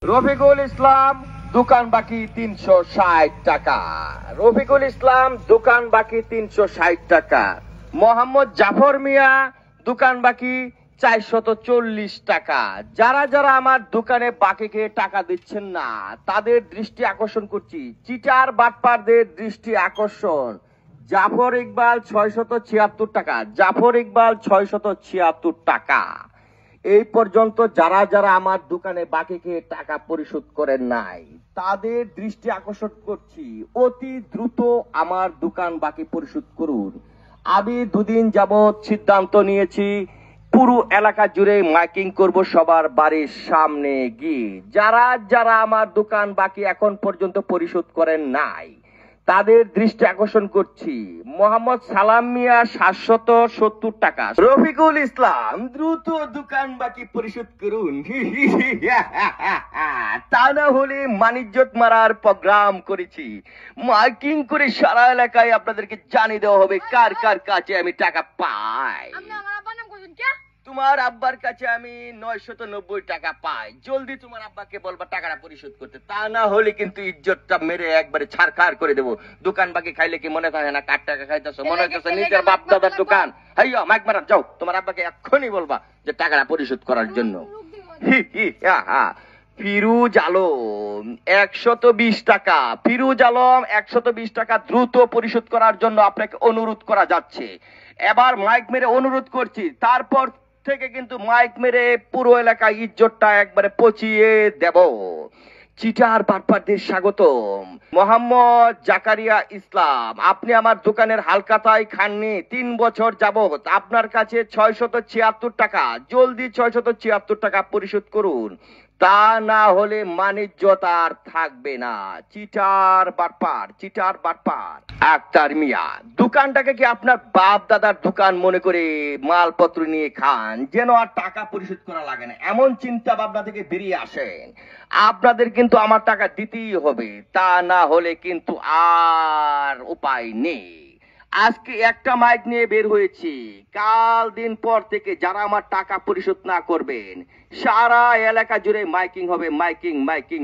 রফিকুল ইসলাম দোকান বাকি 360 টাকা। রফিকুল ইসলাম দোকান বাকি 360 টাকা। মোহাম্মদ জাফর মিয়া দোকান বাকি 440 টাকা। যারা যারা আমার দোকানে বাকি খেয়ে টাকা দিচ্ছেন না তাদের দৃষ্টি আকর্ষণ করছি, চিটার বাটপারদের দৃষ্টি আকর্ষণ। জাফর ইকবাল 676 টাকা। জাফর ইকবাল 676 টাকা। এই পর্যন্ত যারা যারা আমার দোকানে বাকি খেয়ে টাকা পরিশোধ করেন নাই তাদের দৃষ্টি আকর্ষণ করছি, অতি দ্রুত আমার দোকান বাকি পরিশোধ করুন। আমি দুদিন যাবৎ সিদ্ধান্ত নিয়েছি পুরো এলাকা জুড়ে মাইকিং করব সবার বাড়ির সামনে গিয়ে। যারা যারা আমার দোকান বাকি এখন পর্যন্ত পরিশোধ করেন নাই তাদের দৃষ্টি আকর্ষণ করছি। মোহাম্মদ সালাম মিয়া 770 টাকা। রফিকুল ইসলাম দ্রুত দোকান বাকি পরিশোধ করুন, তা না হলে মানিজ্যত মারার প্রোগ্রাম করেছি। মাইকিং করে সারা এলাকায় আপনাদেরকে জানিয়ে দেওয়া হবে কার কার কাছে আমি টাকা পাই। তোমার আব্বার কাছে আমি 990 টাকা পাই। জলদি তোমার আব্বাকে বলবা টাকাটা পরিশোধ করতে, তা না হলে কিন্তু ইজ্জতটা মেরে একবারে ছাড়খাড় করে দেবো। দোকান বাকি খাইলে কি মনে থাকে না কার টাকা খাইতেছো? মনে হইতেছে নিজের বাপ দাদার দোকান। হাইয়া মাইক মারা যাও, তোমার আব্বাকে এক্ষুনি বলবা যে টাকাটা পরিশোধ করার জন্য। ফিরুজ আলম 120 টাকা। ফিরুজ আলম 120 টাকা দ্রুত পরিশোধ করার জন্য আপনাকে অনুরোধ করা যাচ্ছে। এবার মাইক মেরে অনুরোধ করছি, তারপর থেকে কিন্তু মাইক মেরে পুরো এলাকায় ইজ্জতটা একবারে পচিয়ে দেব। চিটার বাটপারদের স্বাগতম। মোহাম্মদ জাকারিয়া ইসলাম, আপনি আমার দোকানের হালকাতাই খাননি 3 বছর যাবত। আপনার কাছে 676 টাকা। জলদি 676 টাকা পরিশোধ করুন, তা না হলে মানিজ্যত আর থাকবে না। চিটার বাটপার, চিটার বাটপার। আক্তার মিয়া, দোকানটাকে কি আপনার বাপ দাদার দোকান মনে করে মালপত্র নিয়ে খান যেন আর টাকা পরিশোধ করা লাগে না, এমন চিন্তা ভাবনা থেকে বেরিয়ে আসেন। আপনাদের কিন্তু আমার টাকা দিতেই হবে, তা না হলে কিন্তু আর উপায় নেই। আজকে একটা মাইক নিয়ে বের হয়েছি, কাল দিন পর থেকে যারা আমার টাকা পরিশোধ না করবেন সারা এলাকা জুড়ে মাইকিং হবে, মাইকিং মাইকিং।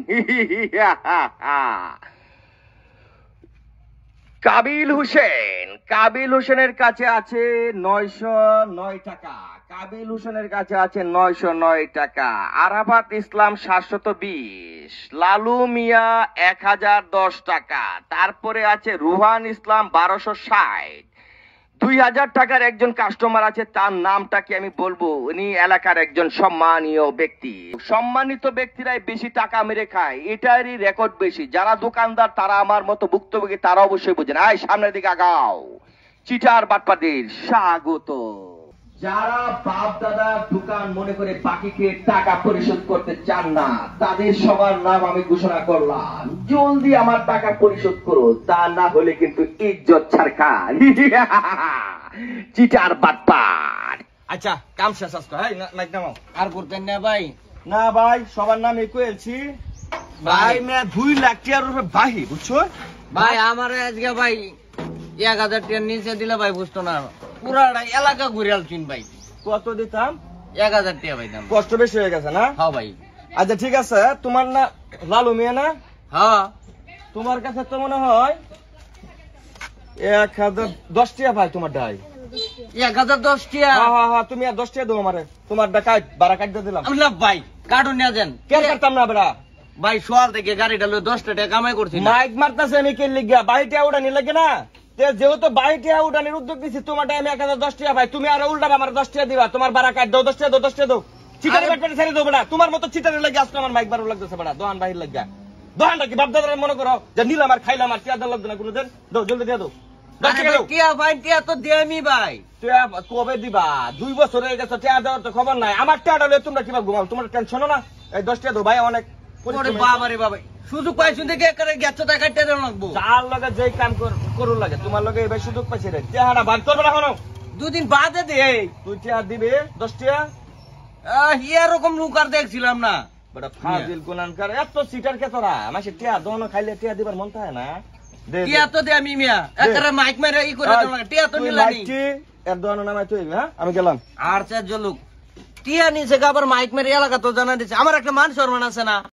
কাবিল হোসেন, কাবিল হোসেনের কাছে আছে 909 টাকা। কাবিল হোসেনের কাছে আছে 909 টাকা। আরাফাত ইসলাম 720। লালু মিয়া 1010 টাকা। তারপরে আছে রুহান ইসলাম 1260। 2000 টাকার একজন কাস্টমার আছে, তার নামটা কি আমি বলবো? উনি এলাকার একজন সম্মানীয় ব্যক্তি। সম্মানিত ব্যক্তিরাই বেশি টাকা মেরে খায়, এটারই রেকর্ড বেশি। যারা দোকানদার তারা আমার মতো ভুক্তভোগী, তারা অবশ্যই বুঝেন। আয় সামনের দিকে আগাও। চিটার বাটপাদের স্বাগত। যারা বাপ দাদা দোকান মনে করে বাকি খেয়ে টাকা পরিশোধ করতে চান না তাদের সবার নাম আমি ঘোষণা করলাম। জলদি আমার টাকা পরিশোধ করো, তা না হলে কিন্তু ইজ্জত ছাড়খাড়। চিটার বাটপার। আচ্ছা কাম শেষ আজকে। হ্যাঁ মাইক নামাও। আর করতেন না ভাই? না ভাই, সবার নাম কইছি ভাই। মে 2 লাখ টাকার উপরে বাহি, বুঝছো ভাই? আমার আজকে ভাই 1000 টাকা নিচে দিলে ভাই বুঝতো না, পুরাটা এলাকা ঘুরে আলছিন ভাই। কত দিতাম? 1000 টাকা ভাই দাম। কষ্ট বেশি হয়ে গেছে না? হ্যাঁ ভাই। আচ্ছা ঠিক আছে, তোমার না লালু মিয়া না? হ্যাঁ। তোমার কাছে তো মনে হয় 1010 টাকা ভাই। তোমার ডাই 1010 টাকা? হ্যাঁ, তুমি আর 10 টাকা দাও আমারে। তোমার ডাকাত বাড়া কাটতে দিলাম। না ভাই, কার্টুন নিয়ে যান। কেন করতাম না বেড়া ভাই? সোয়াল থেকে গাড়িটা লয়ে 10 টাকা কামাই করছি। মাইক মারতাছে আমি কে লিগা? বাড়িটা উড়ানি লাগে না? যেহেতু বাড়িটা উড়ানির উদ্যোগ দিচ্ছি তোমার টাইমে 1010 টাকা ভাই। তুমি আর উল্টা আমার 10 টাকা দিবা। তোমার বাড়া কাট দাও, 10 টাকা দাও, 10 টাকা দাও। চিটারে ব্যাটপ্যাটে ছেড়ে দাও বেড়া। তোমার মতো চিটারে লাগে আজকে আমার মাইক বারো লাগতেছে বেড়া। দোহান বাহির লাগা। দোহানটা কি বাপ দাদার মনে করো যে নিলাম আর খাইলাম আর চেয়ার লাগবে না কোনোদিন? দাও জলদি দিয়ে দাও। কবে দিবা? 2 বছর হয়ে গেছে, টাকা দেওয়ার তো খবর নাই। আমার টাকা হলে তোমরা কিভাবে ঘুমাও? তোমার টেনশন না? এই 10 টাকা দাও ভাই। অনেক বাবারে বাবা, সুযোগ পাইছুন দেখে গেছো টাকা টেনে লাগবো। যার লগে যেই কাম করু লাগে তোমার লগে এবার সুযোগ পাইছে রে। টাকাটা বাদ করবে না এখনো? 2 দিন বাদে দে। তুই টাকা দিবে 10 টাকা? এরকম লোক আর দেখছিলাম না। বেটা ফাজিল কোনানকার, এত সিটার কে তোরা? মাসে টাকা দোনো খাইলে টাকা দিবার মন থাকে না? টিয়া তো দে আমি মিয়া একবারে মাইক মেরে ই করে দাও না। টিয়া তো নিলানি এর দোনো নামে তুই। হ্যাঁ আমি গেলাম। আর 4 জন লোক টিয়া নিছে, আবার মাইক মেরে এলাকা তো জানা দিছে। আমার একটা মান সম্মান আছে না?